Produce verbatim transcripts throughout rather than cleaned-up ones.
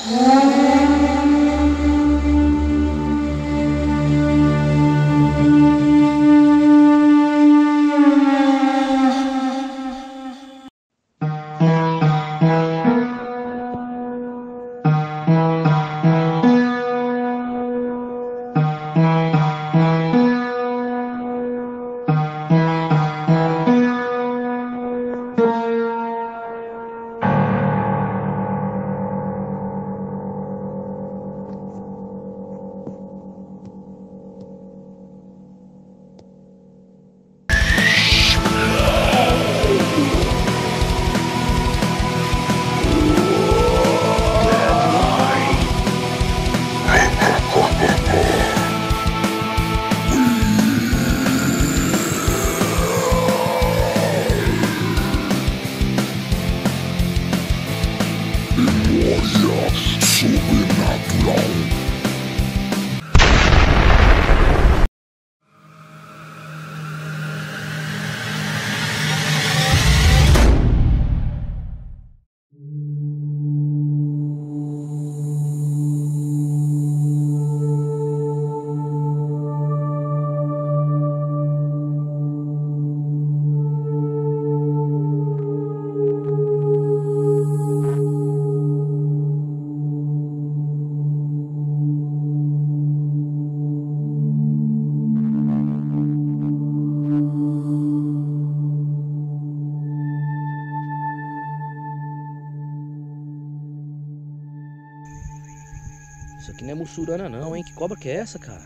Isso aqui não é mussurana não, hein? Que cobra que é essa, cara?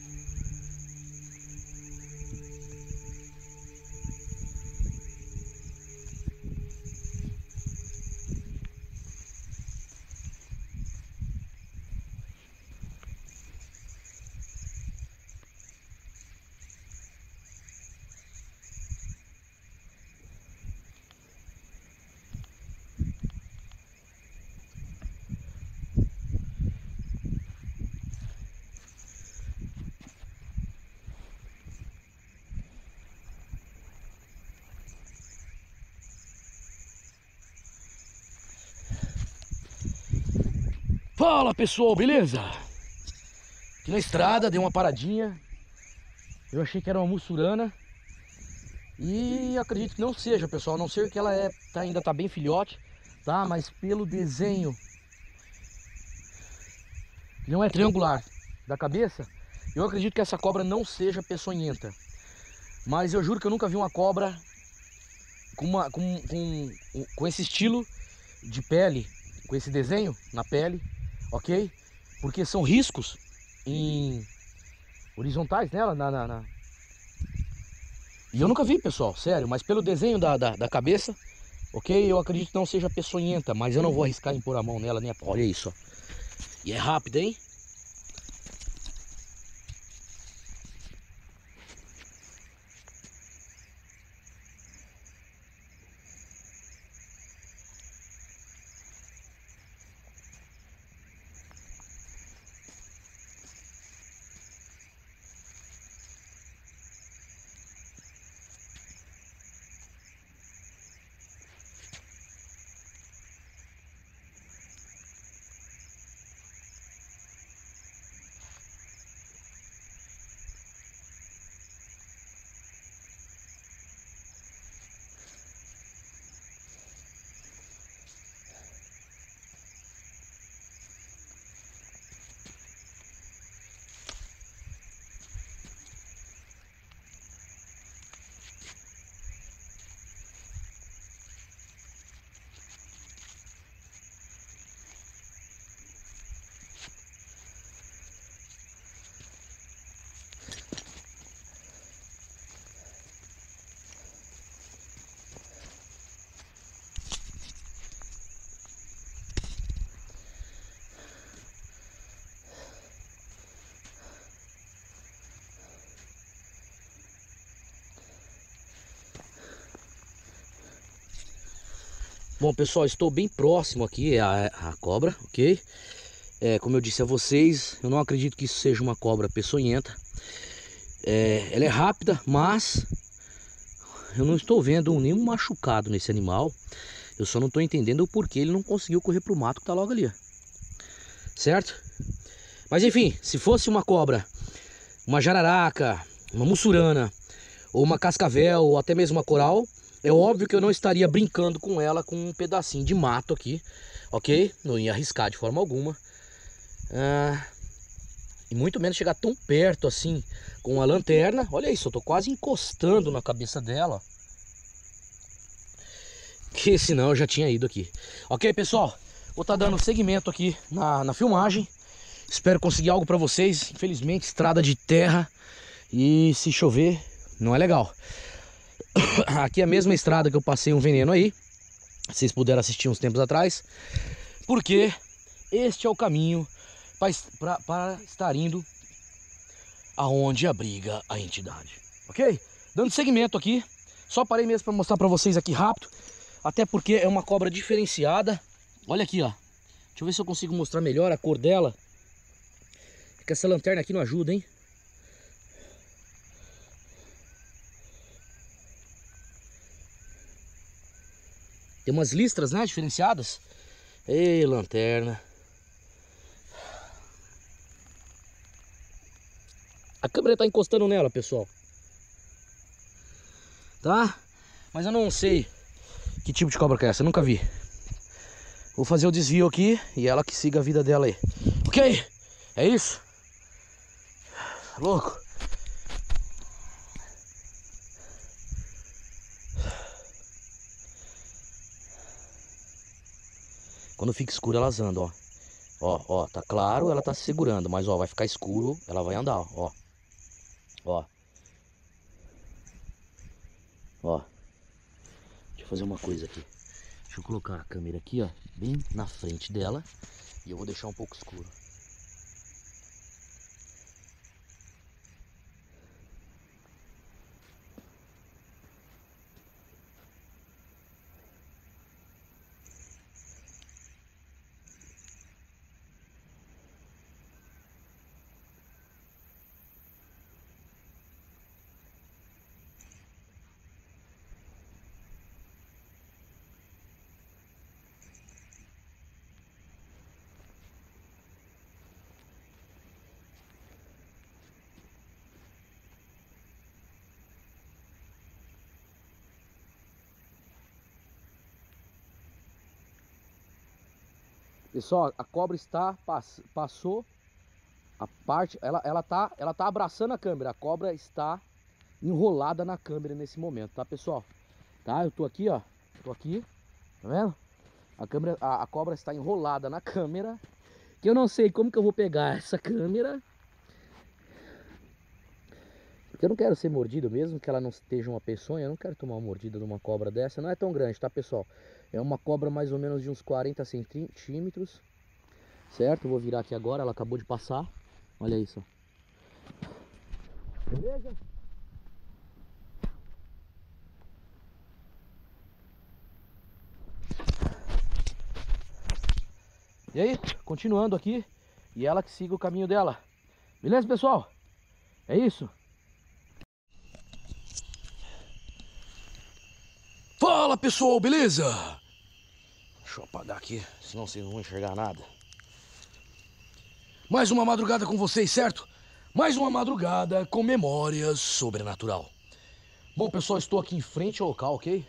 Fala pessoal, beleza? Aqui na estrada, dei uma paradinha. Eu achei que era uma mussurana. E acredito que não seja, pessoal. A não ser que ela é, tá, ainda tá bem filhote, tá? Mas pelo desenho, não é triangular da cabeça, eu acredito que essa cobra não seja peçonhenta. Mas eu juro que eu nunca vi uma cobra com, uma, com, com, com esse estilo de pele, com esse desenho na pele. Ok? Porque são riscos em horizontais nela, na, na, na... E eu nunca vi, pessoal, sério. Mas pelo desenho da, da, da cabeça, ok? Eu acredito que não seja peçonhenta. Mas eu não vou arriscar em pôr a mão nela, né? Olha isso, ó. E é rápido, hein? Bom, pessoal, estou bem próximo aqui à, à cobra, ok? É, como eu disse a vocês, eu não acredito que isso seja uma cobra peçonhenta. É, ela é rápida, mas eu não estou vendo nenhum machucado nesse animal. Eu só não estou entendendo o porquê ele não conseguiu correr para o mato que está logo ali. certo? Mas enfim, se fosse uma cobra, uma jararaca, uma mussurana, ou uma cascavel, ou até mesmo uma coral, é óbvio que eu não estaria brincando com ela com um pedacinho de mato aqui, ok? Não ia arriscar de forma alguma. Ah, e muito menos chegar tão perto assim com a lanterna. Olha isso, eu tô quase encostando na cabeça dela. Que senão eu já tinha ido aqui. Ok, pessoal? Vou estar dando seguimento aqui na, na filmagem. Espero conseguir algo pra vocês. Infelizmente, estrada de terra. E se chover, não é legal. Aqui é a mesma estrada que eu passei um veneno aí. Vocês puderam assistir uns tempos atrás. Porque este é o caminho para, para estar indo aonde abriga a entidade. Ok? Dando seguimento aqui. Só parei mesmo para mostrar para vocês aqui rápido. Até porque é uma cobra diferenciada. Olha aqui, ó. Deixa eu ver se eu consigo mostrar melhor a cor dela. É que essa lanterna aqui não ajuda, hein? Tem umas listras, né? Diferenciadas. Ei, lanterna. A câmera tá encostando nela, pessoal. Tá? Mas eu não sei que tipo de cobra que é essa, eu nunca vi. Vou fazer o desvio aqui e ela que siga a vida dela aí. Ok? É isso? Louco. Quando fica escuro elas andam, ó. Ó, ó, tá claro, ela tá se segurando, mas ó, vai ficar escuro, ela vai andar, ó. Ó. Ó. Deixa eu fazer uma coisa aqui. Deixa eu colocar a câmera aqui, ó, bem na frente dela. E eu vou deixar um pouco escuro. Pessoal, a cobra está, pass, passou a parte, ela, ela, tá, ela tá abraçando a câmera, a cobra está enrolada na câmera nesse momento, tá, pessoal? Tá, eu tô aqui, ó, tô aqui, tá vendo? A, câmera, a, a cobra está enrolada na câmera, que eu não sei como que eu vou pegar essa câmera. Porque eu não quero ser mordido, mesmo que ela não esteja uma peçonha, eu não quero tomar uma mordida de uma cobra dessa. Não é tão grande, tá, pessoal? É uma cobra mais ou menos de uns quarenta centímetros, certo? Eu vou virar aqui agora, ela acabou de passar. Olha isso. Beleza? E aí, continuando aqui, e ela que siga o caminho dela. Beleza, pessoal? É isso? Fala, pessoal, beleza? Deixa eu apagar aqui, senão vocês não vão enxergar nada. Mais uma madrugada com vocês, certo? Mais uma madrugada com memórias sobrenatural. Bom, pessoal, estou aqui em frente ao local, ok?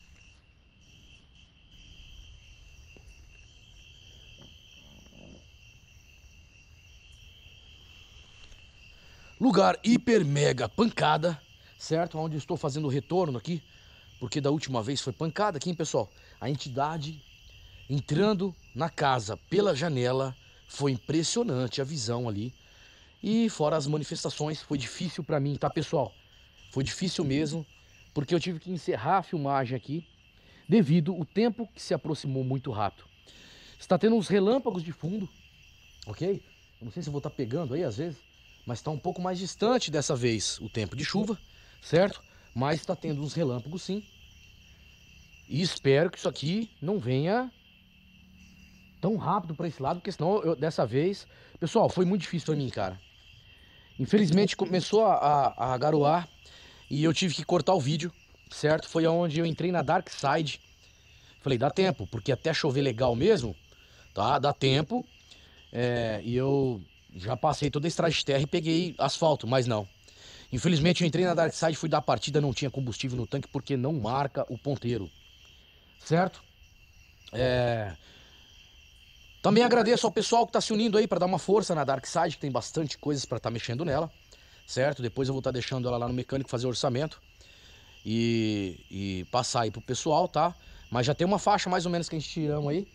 Lugar hiper mega pancada, certo? Onde eu estou fazendo o retorno aqui. Porque da última vez foi pancada aqui, hein, pessoal? A entidade entrando na casa pela janela. Foi impressionante a visão ali. E fora as manifestações, foi difícil pra mim, tá, pessoal? Foi difícil mesmo, porque eu tive que encerrar a filmagem aqui, devido ao tempo que se aproximou muito rápido. Está tendo uns relâmpagos de fundo, ok? Eu não sei se eu vou estar pegando aí às vezes, mas está um pouco mais distante dessa vez o tempo de chuva, certo? Mas está tendo uns relâmpagos sim. E espero que isso aqui não venha tão rápido para esse lado, porque senão eu, dessa vez... Pessoal, foi muito difícil para mim, cara. Infelizmente começou a, a, a garoar e eu tive que cortar o vídeo, certo? Foi onde eu entrei na Dark Side. Falei, dá tempo, porque até chover legal mesmo, tá? Dá tempo. É, e eu já passei toda a estrada de terra e peguei asfalto, mas não. Infelizmente eu entrei na Dark Side, fui dar a partida, não tinha combustível no tanque porque não marca o ponteiro. Certo? É... Também agradeço ao pessoal que está se unindo aí para dar uma força na Dark Side, que tem bastante coisas para estar tá mexendo nela. Certo? Depois eu vou estar tá deixando ela lá no mecânico fazer o orçamento. E, e passar aí pro pessoal, tá? Mas já tem uma faixa mais ou menos que a gente tiramos aí.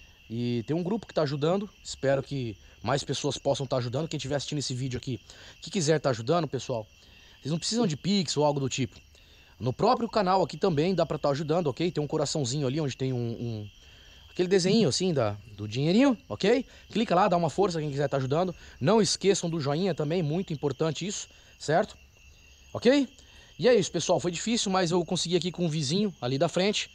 E tem um grupo que está ajudando. Espero que mais pessoas possam estar tá ajudando. Quem estiver assistindo esse vídeo aqui, que quiser estar tá ajudando, pessoal, vocês não precisam de Pix ou algo do tipo. No próprio canal aqui também dá para estar tá ajudando, ok? Tem um coraçãozinho ali onde tem um... um aquele desenho assim da, do dinheirinho, ok? Clica lá, dá uma força quem quiser estar tá ajudando. Não esqueçam do joinha também, muito importante isso, certo? Ok? E é isso, pessoal, foi difícil, mas eu consegui aqui com um vizinho ali da frente.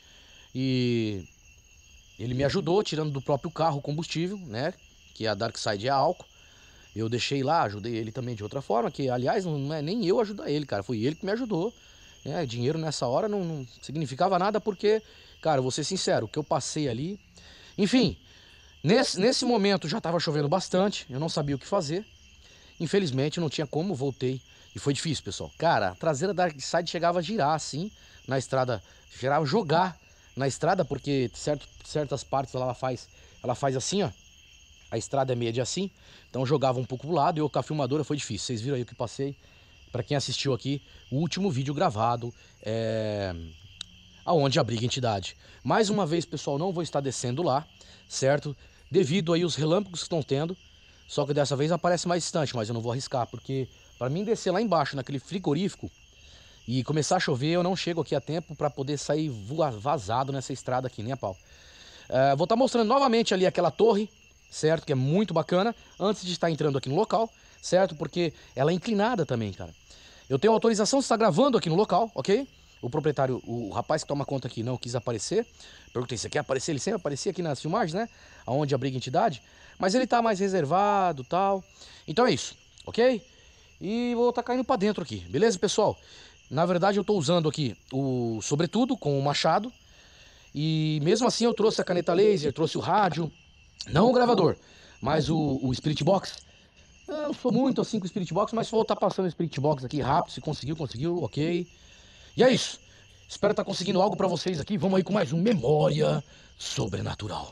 E ele me ajudou, tirando do próprio carro o combustível, né? Que a Dark Side é álcool. Eu deixei lá, ajudei ele também de outra forma, que aliás não é nem eu ajudar ele, cara, foi ele que me ajudou. É, dinheiro nessa hora não, não significava nada porque, cara, vou ser sincero, o que eu passei ali... Enfim, nesse, nesse momento já estava chovendo bastante, eu não sabia o que fazer. Infelizmente não tinha como, voltei. E foi difícil, pessoal. Cara, a traseira da Dark Side chegava a girar assim na estrada, chegava a jogar na estrada, porque certo, certas partes ela faz, ela faz assim, ó. A estrada é meia de assim, então jogava um pouco pro lado e eu com a filmadora foi difícil. Vocês viram aí o que passei. Pra quem assistiu aqui, o último vídeo gravado, é... aonde abriga a entidade. Mais uma vez, pessoal, não vou estar descendo lá, certo? Devido aí os relâmpagos que estão tendo. Só que dessa vez aparece mais distante, mas eu não vou arriscar, porque para mim descer lá embaixo, naquele frigorífico, e começar a chover, eu não chego aqui a tempo para poder sair vazado nessa estrada aqui, nem a pau. Uh, vou estar mostrando novamente ali aquela torre, certo? Que é muito bacana, antes de estar entrando aqui no local, certo? Porque ela é inclinada também, cara. Eu tenho autorização de estar gravando aqui no local, ok? O proprietário, o rapaz que toma conta aqui não quis aparecer. Perguntei, você quer aparecer? Ele sempre aparecia aqui nas filmagens, né? Aonde abriga a entidade. Mas ele tá mais reservado e tal. Então é isso, ok? E vou estar caindo pra dentro aqui, beleza, pessoal? Na verdade eu tô usando aqui o sobretudo com o machado. E mesmo assim eu trouxe a caneta laser, trouxe o rádio. Não o gravador, mas o, o Spirit Box. Eu não sou muito assim com o Spirit Box, mas vou estar passando o Spirit Box aqui rápido. Se conseguiu, conseguiu, ok. E é isso. Espero estar conseguindo algo pra vocês aqui. Vamos aí com mais um Memória Sobrenatural.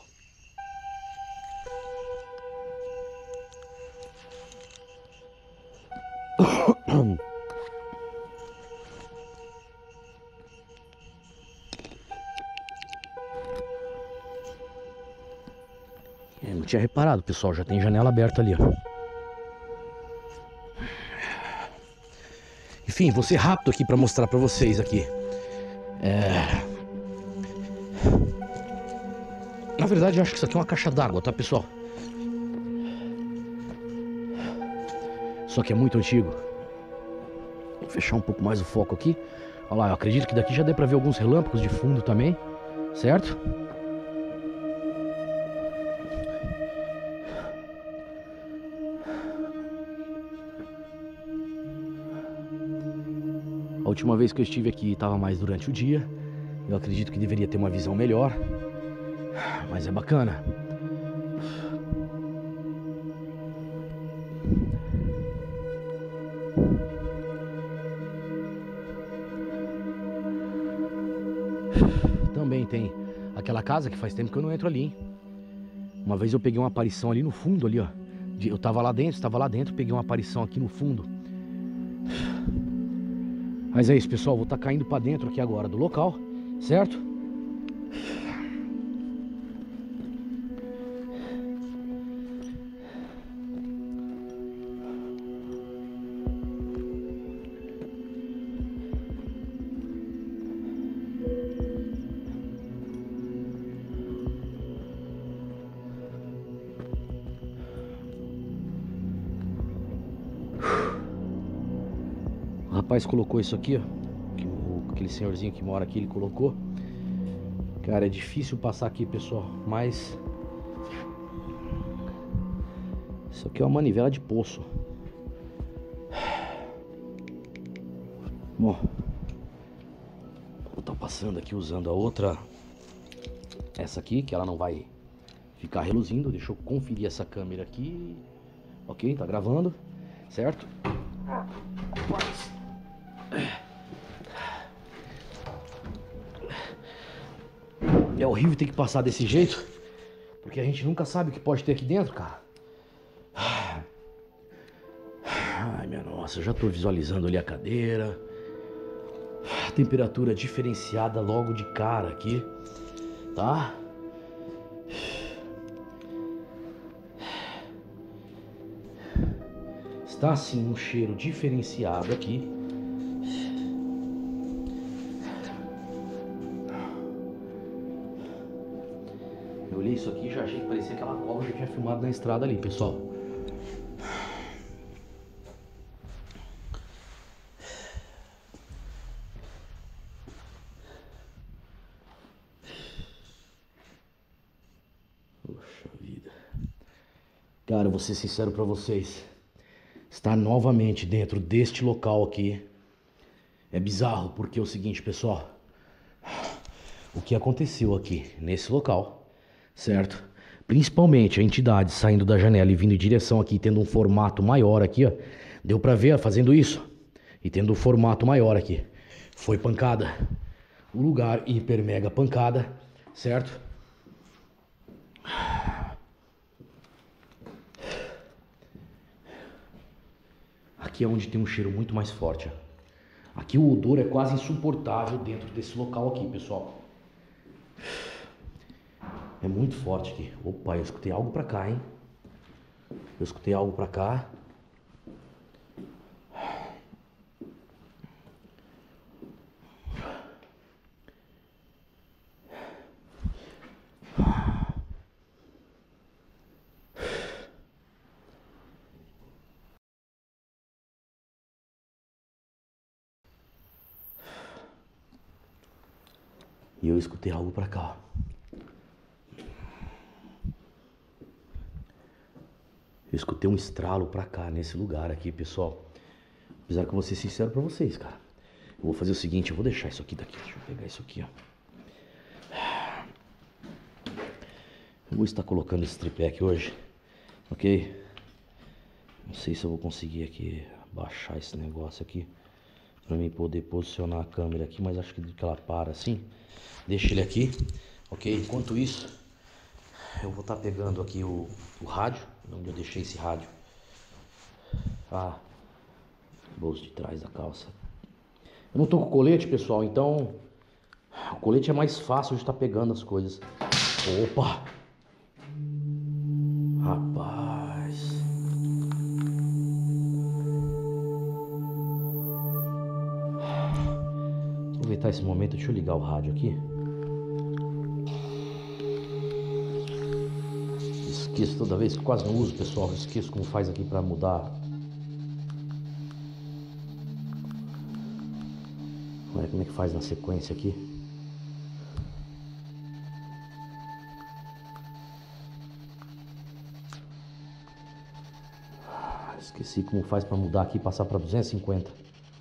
Eu não tinha reparado, pessoal. Já tem janela aberta ali, ó. Enfim, vou ser rápido aqui pra mostrar pra vocês aqui. É... Na verdade, eu acho que isso aqui é uma caixa d'água, tá, pessoal? Só que é muito antigo. Vou fechar um pouco mais o foco aqui. Olha lá, eu acredito que daqui já dê pra ver alguns relâmpagos de fundo também. Certo? A última vez que eu estive aqui estava mais durante o dia. Eu acredito que deveria ter uma visão melhor. Mas é bacana. Também tem aquela casa que faz tempo que eu não entro ali, hein? Uma vez eu peguei uma aparição ali no fundo ali, ó. Eu tava lá dentro, estava lá dentro, peguei uma aparição aqui no fundo. Mas é isso, pessoal, vou estar caindo para dentro aqui agora do local, certo? O rapaz colocou isso aqui, ó, que o, aquele senhorzinho que mora aqui, ele colocou. Cara, é difícil passar aqui, pessoal, mas isso aqui é uma manivela de poço. Bom, vou estar passando aqui usando a outra, essa aqui, que ela não vai ficar reluzindo. Deixa eu conferir essa câmera aqui. Ok, tá gravando, certo? É horrível ter que passar desse jeito, porque a gente nunca sabe o que pode ter aqui dentro, cara. Ai, minha nossa, eu já tô visualizando ali a cadeira. Temperatura diferenciada logo de cara aqui, tá? Está assim um cheiro diferenciado aqui. Eu olhei isso aqui e já achei que parecia aquela cobra que eu tinha filmado na estrada ali, pessoal. Poxa vida. Cara, eu vou ser sincero pra vocês. Estar novamente dentro deste local aqui é bizarro, porque é o seguinte, pessoal. O que aconteceu aqui nesse local, certo? Principalmente a entidade saindo da janela e vindo em direção aqui, tendo um formato maior aqui, ó. Deu pra ver fazendo isso. E tendo um formato maior aqui. Foi pancada. O lugar hiper mega pancada, certo? Aqui é onde tem um cheiro muito mais forte, ó. Aqui o odor é quase insuportável dentro desse local aqui, pessoal. É muito forte aqui. Opa, eu escutei algo pra cá, hein? Eu escutei algo pra cá. E eu escutei algo pra cá. Eu escutei um estralo pra cá, nesse lugar aqui, pessoal. Apesar que eu vou ser sincero pra vocês, cara. Eu vou fazer o seguinte, eu vou deixar isso aqui daqui. Deixa eu pegar isso aqui, ó. Eu vou estar colocando esse tripé aqui hoje, ok? Não sei se eu vou conseguir aqui baixar esse negócio aqui pra mim poder posicionar a câmera aqui, mas acho que que ela para assim. Deixa ele aqui, ok? Enquanto isso, eu vou estar pegando aqui o, o rádio, onde eu deixei esse rádio. Ah, bolso de trás da calça. Eu não tô com colete, pessoal, então o colete é mais fácil de estar pegando as coisas. Opa! Rapaz. Vou aproveitar esse momento, deixa eu ligar o rádio aqui. Esqueço toda vez, que quase não uso, pessoal. Esqueço como faz aqui pra mudar. Olha como é que faz na sequência aqui. Esqueci como faz pra mudar aqui e passar pra duzentos e cinquenta.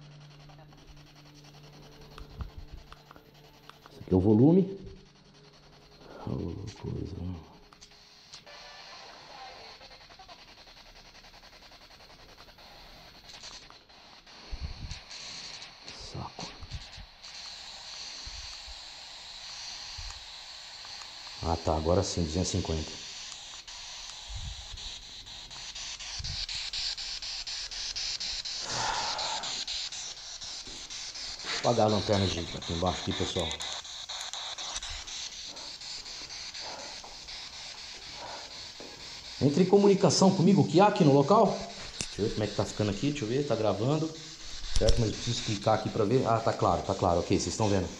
Esse aqui é o volume. Oh, coisa. Saco. Ah tá, agora sim, duzentos e cinquenta. Vou apagar a lanterna de aqui embaixo aqui, pessoal. Entre em comunicação comigo, o que há aqui no local? Deixa eu ver como é que tá ficando aqui, deixa eu ver, tá gravando. Certo, mas eu preciso clicar aqui pra ver. Ah, tá claro, tá claro, ok, vocês estão vendo.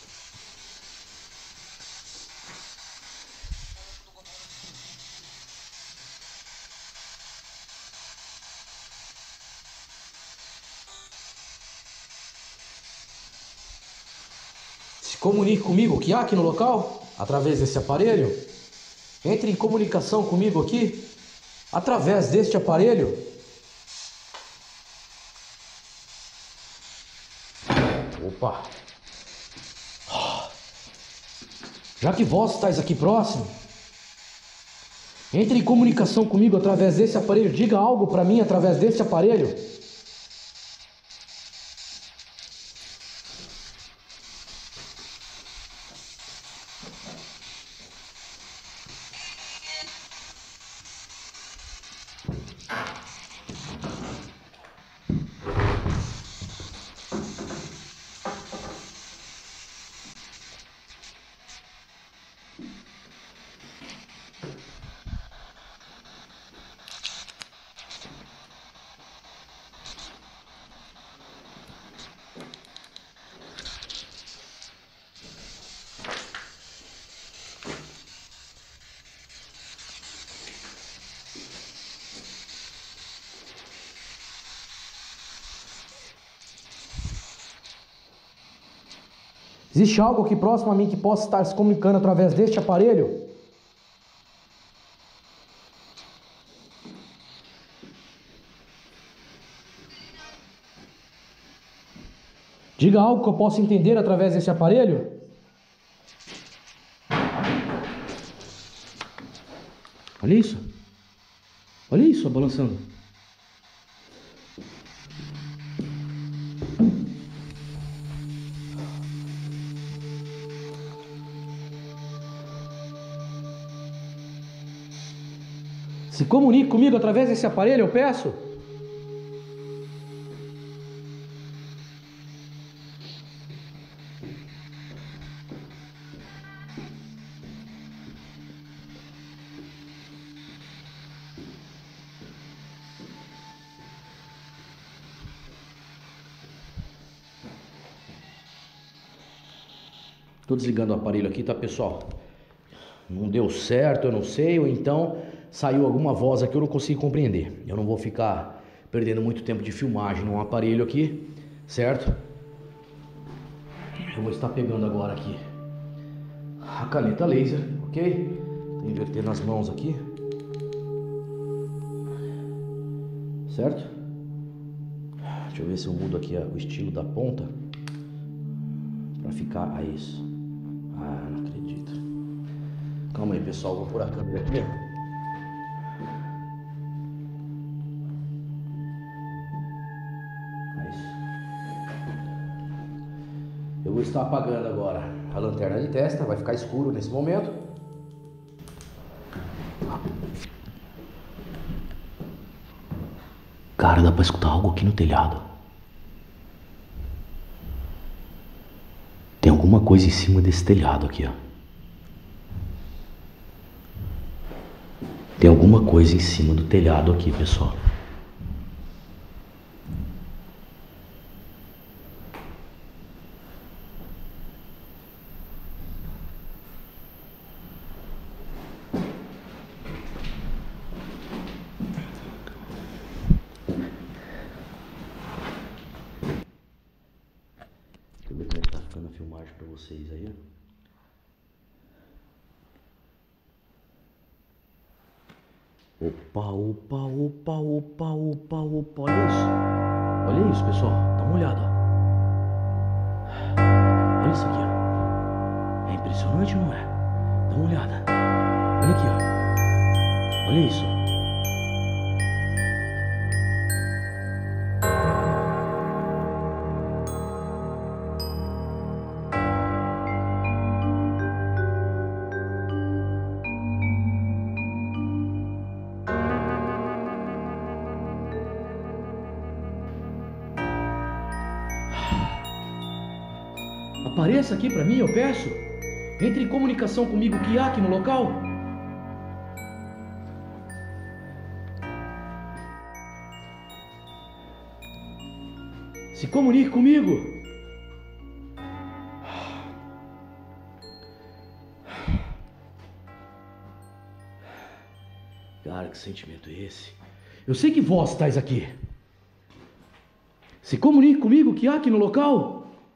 Se comunique comigo, o que há aqui no local? Através desse aparelho. Entre em comunicação comigo aqui, através deste aparelho. Opa! Já que vós estáis aqui próximo, Entre em comunicação comigo através desse aparelho. Diga algo para mim através desse aparelho. Existe algo aqui próximo a mim que possa estar se comunicando através deste aparelho? Diga algo que eu possa entender através desse aparelho. Olha isso. Olha isso, balançando. Se comunique comigo através desse aparelho, eu peço. Estou desligando o aparelho aqui, tá, pessoal? Não deu certo, eu não sei, ou então saiu alguma voz aqui que eu não consigo compreender. Eu não vou ficar perdendo muito tempo de filmagem num aparelho aqui, certo? Eu vou estar pegando agora aqui a caneta laser, ok? Tô invertendo as mãos aqui, certo? Deixa eu ver se eu mudo aqui o estilo da ponta para ficar a isso. Ah, não acredito. Calma aí, pessoal, vou pôr a câmera aqui. É isso. Eu vou estar apagando agora a lanterna de testa, vai ficar escuro nesse momento. Cara, dá pra escutar algo aqui no telhado. Tem alguma coisa em cima desse telhado aqui, ó. Tem alguma coisa em cima do telhado aqui, pessoal. Deixa eu ver como é que tá ficando a filmagem pra vocês aí, ó. Opa, opa, opa, opa, opa, opa, olha isso. Olha isso, pessoal, dá uma olhada, ó. Olha isso aqui, ó. É impressionante, não é? Dá uma olhada. Olha aqui, ó. Olha isso. Apareça aqui para mim, eu peço. Entre em comunicação comigo, o que há aqui no local. Se comunique comigo. Cara, que sentimento é esse? Eu sei que vós estáis aqui. Se comunique comigo, o que há aqui no local.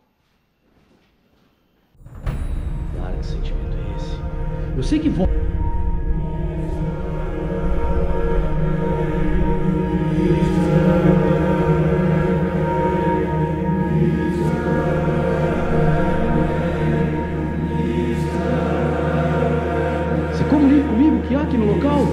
Que sentimento é esse? Eu sei que vou. Se comunique comigo, que há aqui no local. local.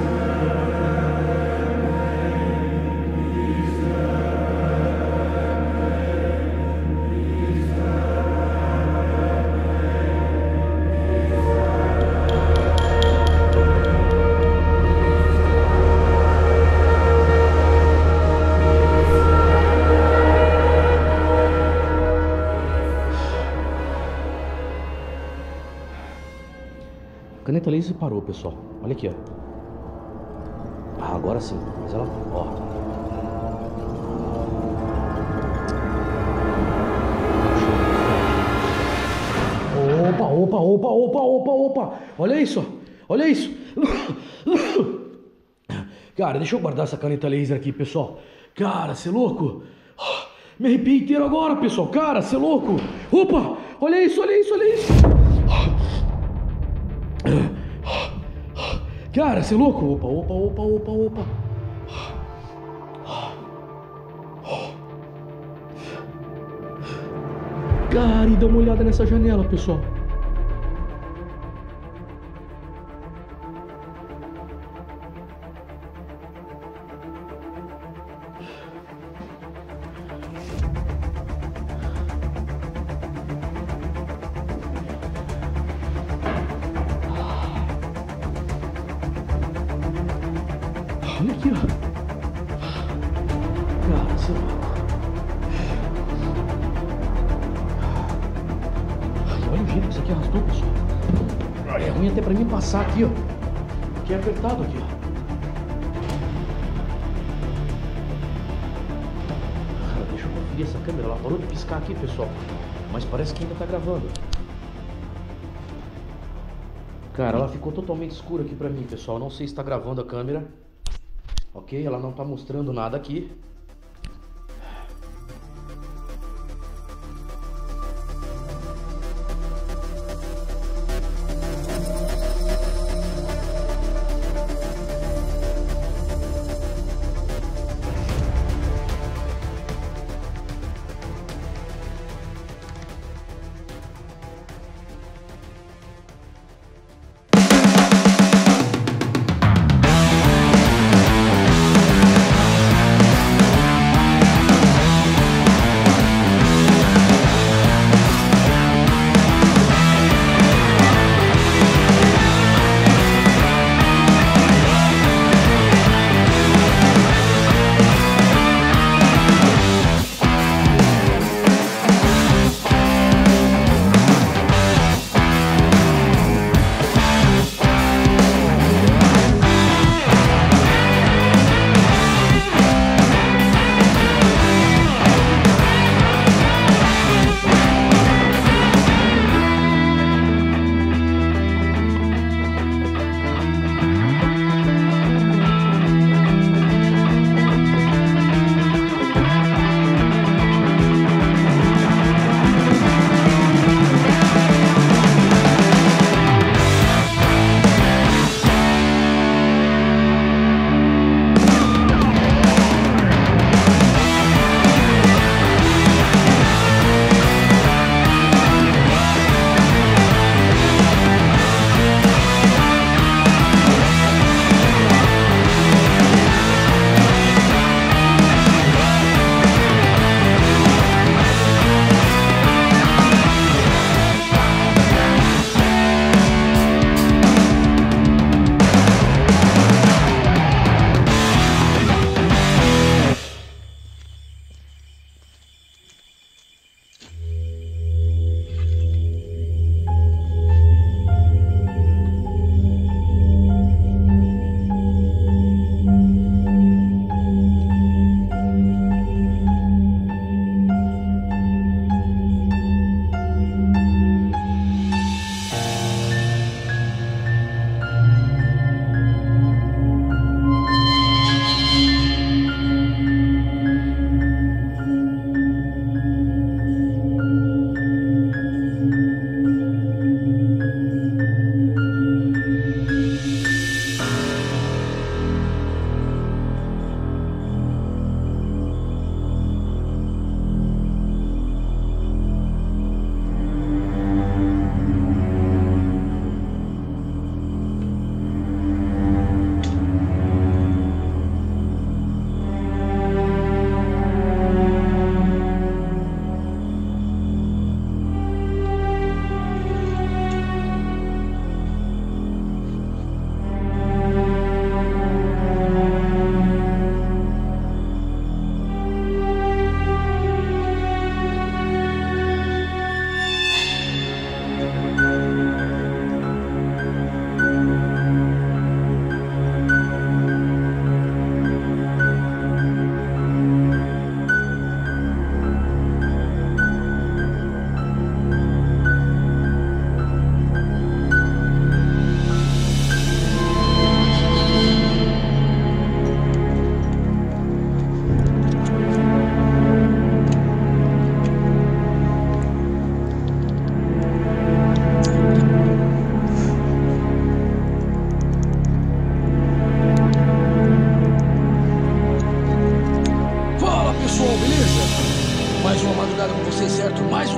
A caneta laser parou, pessoal. Olha aqui, ó. Ah, agora sim. Mas ela... Ó. Opa, opa, opa, opa, opa, opa. Olha isso, ó. Olha isso. Cara, deixa eu guardar essa caneta laser aqui, pessoal. Cara, você é louco? Me arrepiei inteiro agora, pessoal. Cara, você é louco? Opa, olha isso, olha isso, olha isso. Cara, você é louco? Opa, opa, opa, opa, opa. Cara, e dá uma olhada nessa janela, pessoal. Olha aqui, ó. Cara, você... Olha o jeito que isso aqui arrastou, pessoal. É ruim até pra mim passar aqui, ó. Aqui é apertado aqui, ó. Cara, deixa eu conferir essa câmera. Ela parou de piscar aqui, pessoal. Mas parece que ainda tá gravando. Cara, ela ficou totalmente escura aqui pra mim, pessoal. Não sei se tá gravando a câmera. Ok, ela não tá mostrando nada aqui.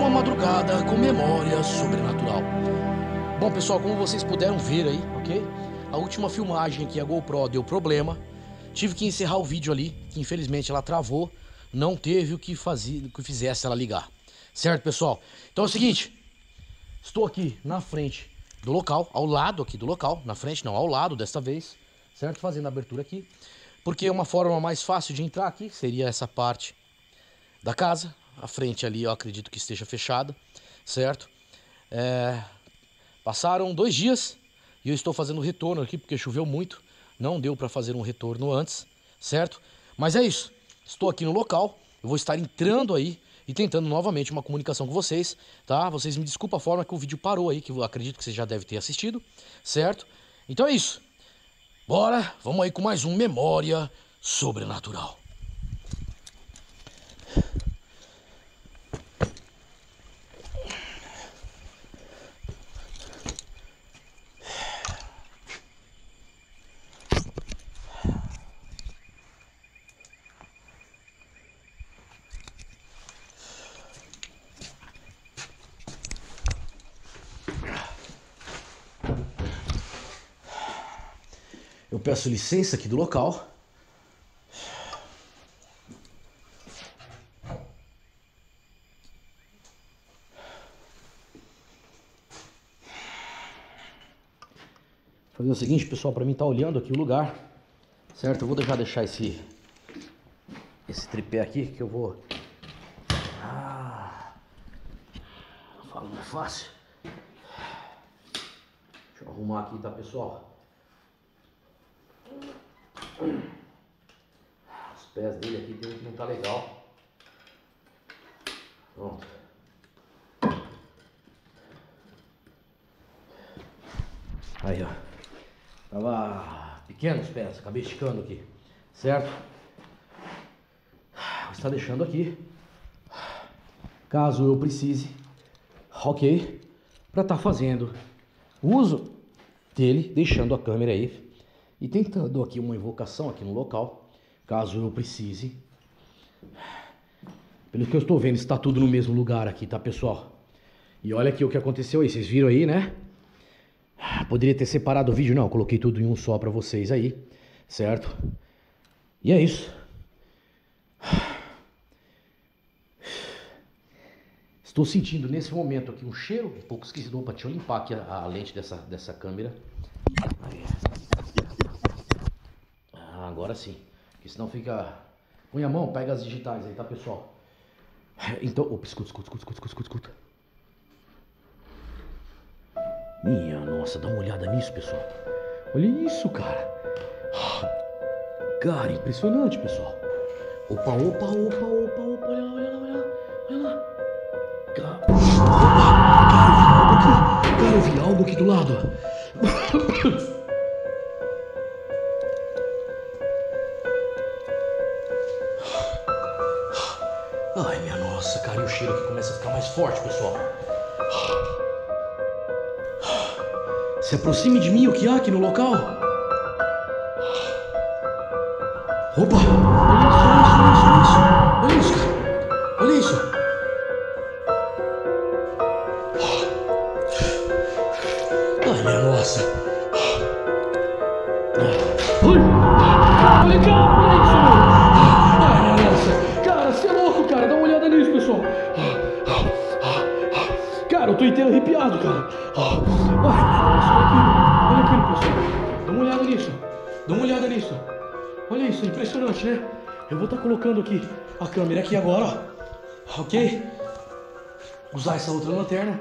uma madrugada com memória sobrenatural. Bom, pessoal, como vocês puderam ver aí, ok? A última filmagem aqui, a GoPro, deu problema. Tive que encerrar o vídeo ali, que infelizmente ela travou. Não teve o que, fazia, o que fizesse ela ligar. Certo, pessoal? Então é o seguinte. Estou aqui na frente do local, ao lado aqui do local. Na frente não, ao lado desta vez. Certo? Fazendo a abertura aqui. Porque uma forma mais fácil de entrar aqui seria essa parte da casa. A frente ali eu acredito que esteja fechada. Certo? É... Passaram dois dias e eu estou fazendo retorno aqui porque choveu muito. Não deu para fazer um retorno antes, certo? Mas é isso. Estou aqui no local. Eu vou estar entrando aí e tentando novamente uma comunicação com vocês, tá? Vocês me desculpem a forma que o vídeo parou aí, que eu acredito que você já deve ter assistido, certo? Então é isso. Bora, vamos aí com mais um Memória Sobrenatural. Eu peço licença aqui do local. Fazer o seguinte, pessoal, para mim estar olhando aqui o lugar, certo? Eu vou já deixar esse esse tripé aqui que eu vou. Ah, falando fácil. Deixa eu arrumar aqui, tá, pessoal? Os pés dele aqui tem um que não tá legal. Pronto. Aí, ó. Tava pequeno os pés, acabei esticando aqui. Certo? Vou estar deixando aqui. Caso eu precise. Ok. Pra estar fazendo uso dele, deixando a câmera aí. E tentando aqui uma invocação aqui no local, caso eu precise. Pelo que eu estou vendo, está tudo no mesmo lugar aqui, tá, pessoal? E olha aqui o que aconteceu aí, vocês viram aí, né? Poderia ter separado o vídeo, não, coloquei tudo em um só pra vocês aí, certo? E é isso. Estou sentindo nesse momento aqui um cheiro um pouco esquisito. Opa, deixa eu limpar aqui a, a lente dessa, dessa câmera. Aí. Ah, agora sim, porque senão fica... Põe a mão, pega as digitais aí, tá, pessoal? Então, opa, escuta, escuta, escuta, escuta, escuta, escuta. Minha nossa, dá uma olhada nisso, pessoal. Olha isso, cara. Cara, impressionante, pessoal. Opa, opa, opa, opa, opa, olha lá, olha lá, olha lá, olha lá. Cara, cara, eu vi algo aqui do lado. Ai, minha nossa, cara, e o cheiro aqui começa a ficar mais forte, pessoal. Se aproxime de mim, o que há aqui no local? Opa! Olha isso, olha isso, olha isso, olha isso, cara. Olha isso. Ai, minha nossa. Olha, olha, cara, olha isso. Ai, minha nossa. Cara, você é louco, cara. Dá uma olhada nisso, pessoal. Cara, eu tô inteiro arrepiado, cara. Ai, minha nossa, olha aquilo. Olha aquilo, pessoal. Dá uma olhada nisso. Dá uma olhada nisso. Olha isso, impressionante, né? Eu vou estar colocando aqui a câmera aqui agora, ó. Ok? Usar essa outra lanterna.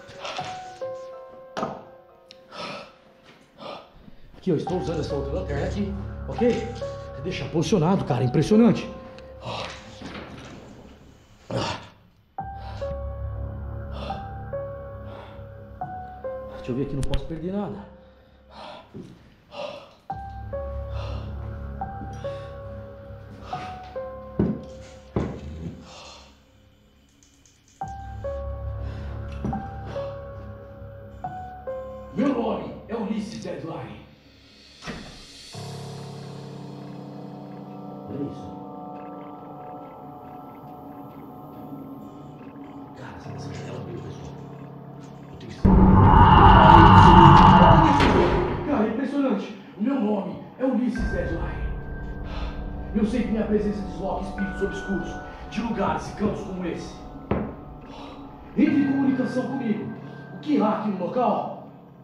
Aqui, eu estou usando essa outra lanterna aqui, ok? Deixar posicionado, cara, impressionante. Deixa eu ver aqui, não posso perder nada. Meu nome é Ulisses Deadline. Olha isso. Cara, essa janela abriu, pessoal. Eu tenho que... Cara, impressionante. O meu nome é Ulisses Deadline. Eu sei que minha presença desloca espíritos obscuros de lugares e campos como esse. Entre em comunicação comigo. O que há aqui no local?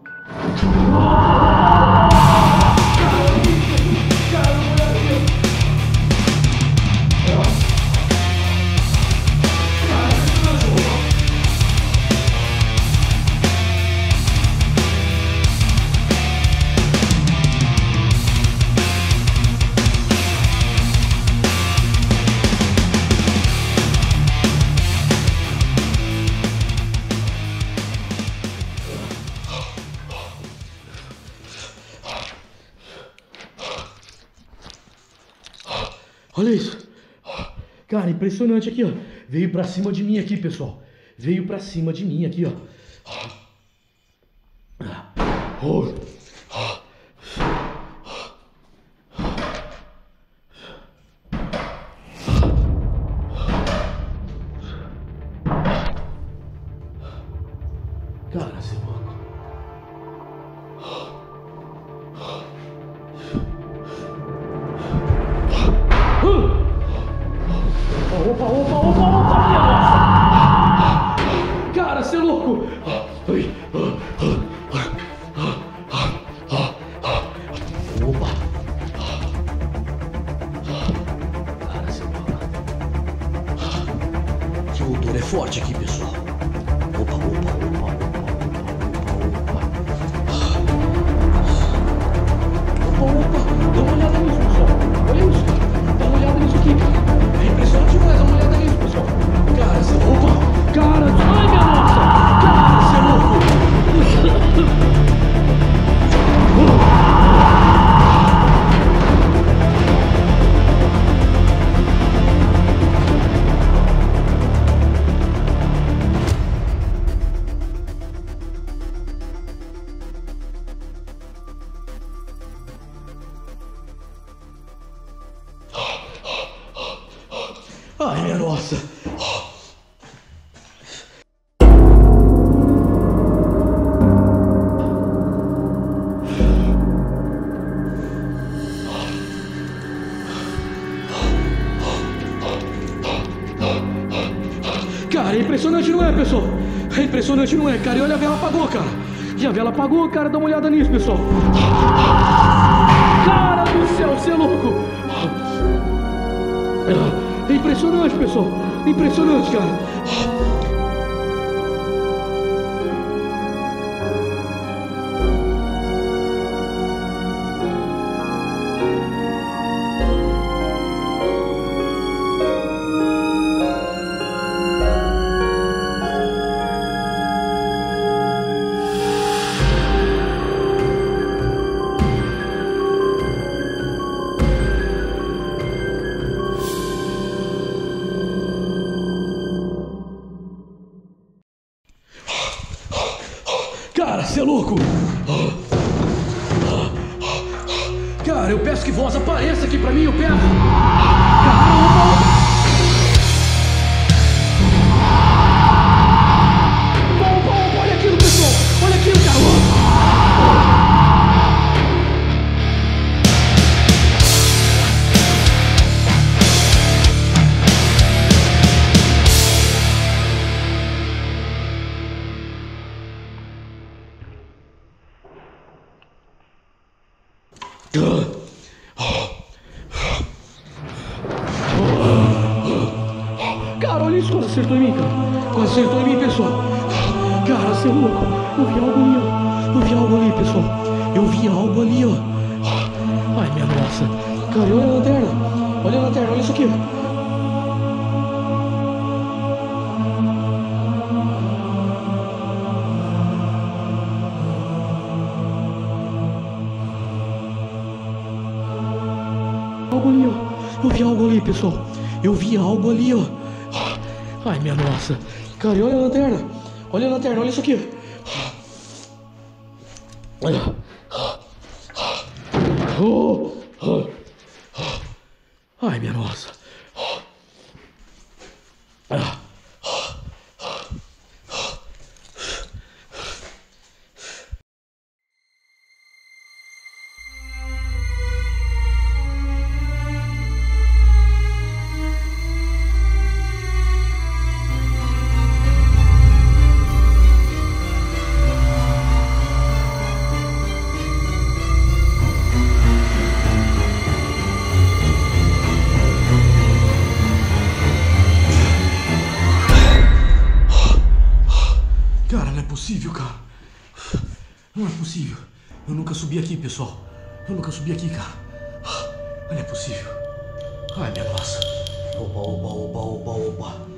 Olha isso. Cara, impressionante aqui, ó. Veio pra cima de mim aqui, pessoal. Veio pra cima de mim aqui, ó. Oh. Cara, seu louco. Opa, opa, opa, opa, minha nossa! Cara, você é louco! Opa! Cara, você é louco! Que odor é forte aqui, pessoal! Opa, opa, opa, opa, opa, opa, opa! Opa, dá uma olhada nisso, pessoal! Olha isso! Dá uma olhada nisso aqui, cara! É impressionante demais, dá uma olhada nisso, pessoal. Cara, você é louco. Cara, ai minha nossa. Cara, você é louco. Ai, minha nossa. Cara, é impressionante, não é, pessoal? É impressionante, não é, cara? E olha, a vela apagou, cara. E a vela apagou, cara. Dá uma olhada nisso, pessoal. Cara do céu, você é louco. É impressionante, pessoal. Impressionante, cara. Cara, você é louco! Cara, eu peço que voz apareça aqui pra mim, eu peço! Caramba! Olha aquilo, pessoal! Olha aquilo, cara! Cara, olha isso, quase acertou em mim, cara. Quase acertou em mim, pessoal. Cara, você é louco. Eu vi algo ali, ó. Eu vi algo ali, pessoal. Eu vi algo ali, ó. Ai, minha nossa. Cara, olha a lanterna. Olha a lanterna, olha isso aqui. Algo ali, ó. Eu vi algo ali, pessoal. Eu vi algo ali, ó. Ai, minha nossa. Cara, olha a lanterna. Olha a lanterna, olha isso aqui. Olha. Ai, minha nossa. Não é possível. Eu nunca subi aqui, pessoal. Eu nunca subi aqui, cara. Não é possível. Ai, minha nossa. Oba, oba, oba, oba, oba.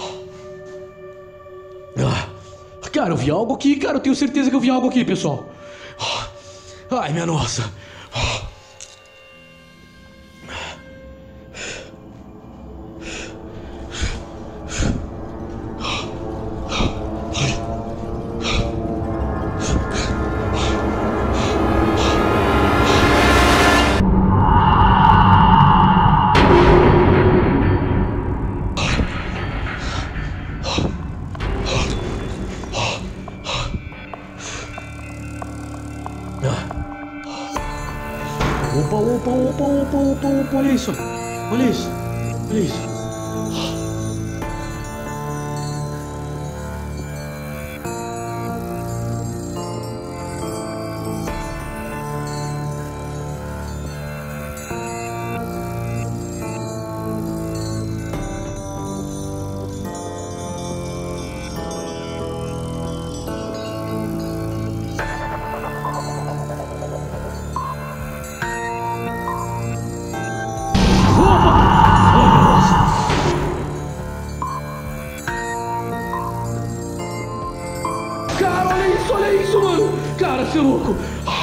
Ah, cara, eu vi algo aqui, cara. Eu tenho certeza que eu vi algo aqui, pessoal. Ai, minha nossa. Opa, opa, opa, opa, opa, opa, olha isso, olha isso, olha isso. Cara, olha isso, olha isso, mano. Cara, você é louco.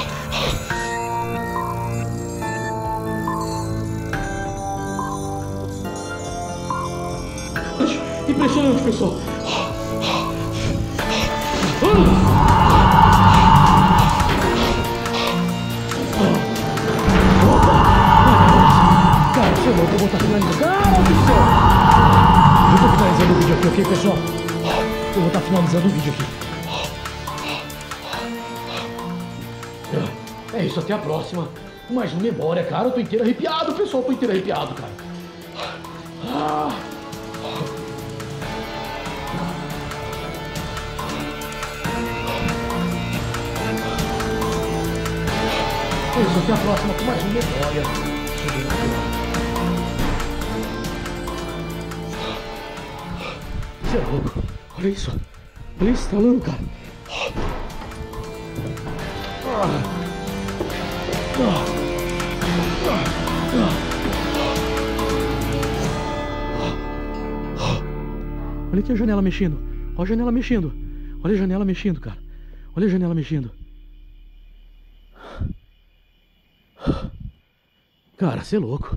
Impressionante, pessoal. Cara, você é louco, eu vou estar finalizando. Cara do céu. Eu tô finalizando o vídeo aqui, ok, pessoal? Eu vou estar finalizando o vídeo aqui. É isso, até a próxima. Mais uma memória, cara. Eu tô inteiro arrepiado, pessoal. Eu tô inteiro arrepiado, cara. Ah. É isso, até a próxima com mais uma memória. Você é louco. Olha isso. Olha isso, tá louco, cara. Ah. Olha aqui a janela mexendo. Olha a janela mexendo. Olha a janela mexendo, cara. Olha a janela mexendo. Cara, você é louco.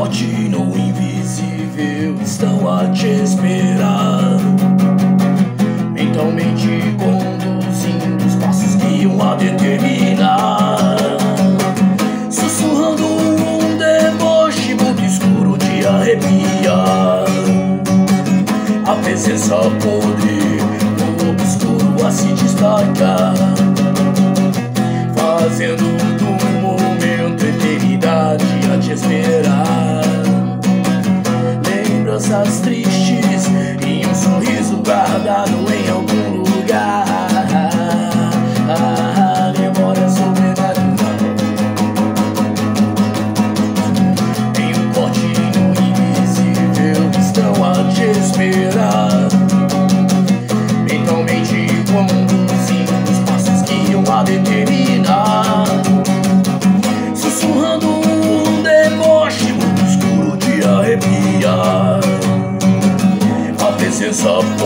forte no invisível estão a te esperar, mentalmente conduzindo os passos que iam a determinar, sussurrando um deboche muito escuro de arrepiar, a presença podre no obscuro a se destacar, fazendo do momento eternidade a te esperar. Lembranças tristes e um sorriso guardado em algum lugar. Memória sobrenatural. Tem um corte no invisível que estão a te esperar, mentalmente conduzindo os passos que iam a determinar, sussurrando um deboche muito escuro de arrepiar, a presença